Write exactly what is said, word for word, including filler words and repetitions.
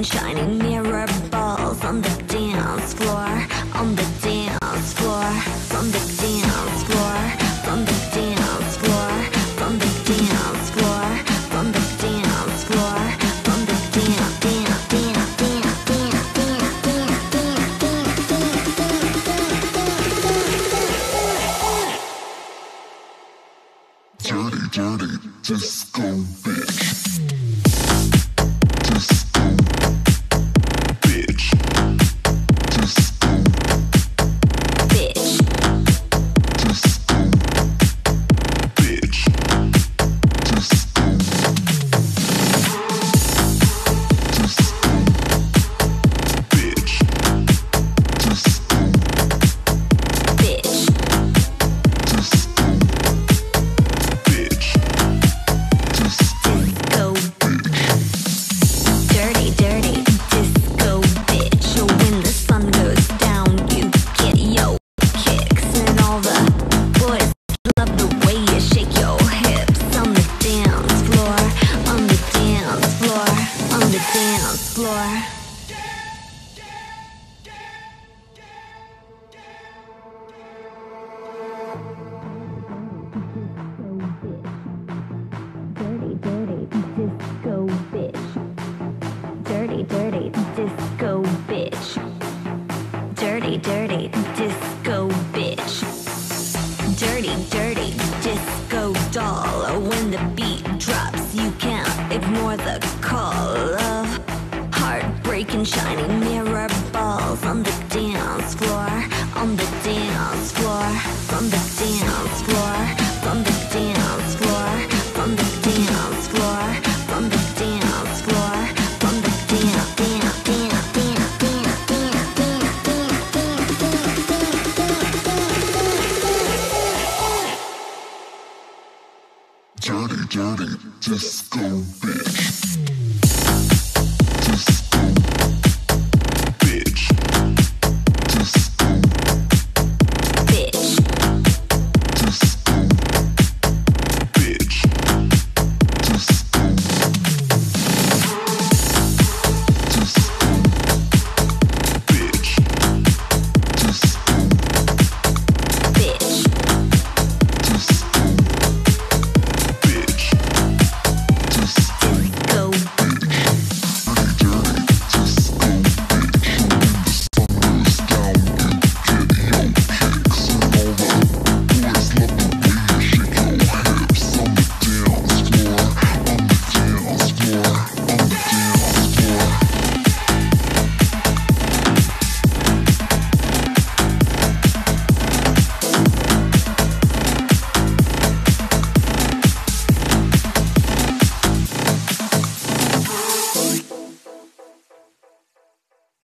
shiny mirror balls on the dance floor, on the dance floor, on the dance floor, on the dance floor, on the dance floor, on the dance floor, on the dance, dance, dance, dance, dance, dance, dance, dance, dance. Dirty, dirty disco bitch. Dirty, dirty disco bitch. Dirty, dirty disco bitch. Dirty, dirty disco doll. When the beat drops, you can't ignore the call of heartbreaking shiny mirror balls on the dance floor, on the dance floor, on the dance floor, on the dance floor, on the dance floor, on the dance floor, on the dance, dance, dance, dance, dance, dance, dance, dance, dance, dance, dance. Dirty, dirty disco bitch.